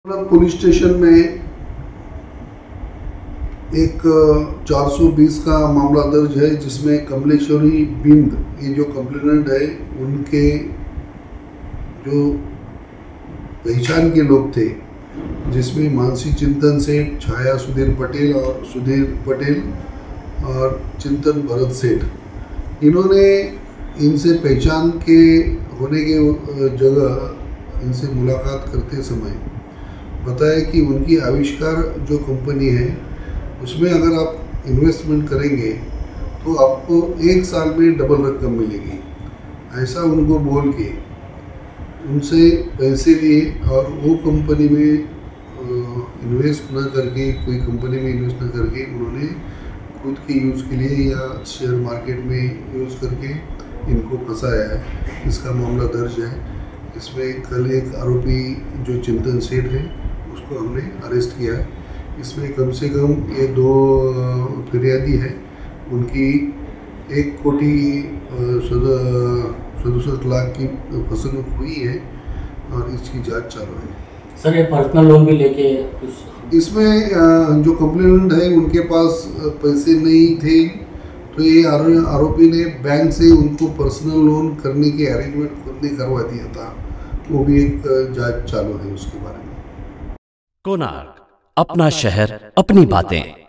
Police station में एक 420 का मामला दर्ज है, जिसमें कमलेश्वरी बिंद, ये जो कंप्लेनेंट है, उनके जो पहचान के लोग थे, जिसमें मानसी चिंतन सेठ, छाया सुधीर पटेल और सुधीर पटेल और चिंतन भरत सेठ, इन्होंने इनसे पहचान के होने के जगह इनसे मुलाकात करते समय बताया कि उनकी आविष्कार जो कंपनी है, उसमें अगर आप इन्वेस्टमेंट करेंगे तो आपको 1 साल में डबल रकम मिलेगी। ऐसा उनको बोल के उनसे पैसे लिए और वो कंपनी में इन्वेस्ट न करके, कोई कंपनी में इन्वेस्ट न करके, उन्होंने खुद के यूज़ के लिए या शेयर मार्केट में यूज़ करके इनको फंसाया है। इसका मामला दर्ज है। इसमें कल एक आरोपी जो चिंतन सेठ है, उसको हमने अरेस्ट किया। इसमें कम से कम ये 2 फिरियादी है, उनकी 1,67,00,000 की फसल हुई है और इसकी जांच चालू है। सर, ये पर्सनल लोन भी लेके कुछ इसमें जो कंप्लेनेंट है, उनके पास पैसे नहीं थे, तो ये आरोपी ने बैंक से उनको पर्सनल लोन करने के अरेंजमेंट खुद ने करवा दिया था। वो भी एक जांच चालू है उसके बारे में। कोणार्क, अपना शहर, अपनी बातें।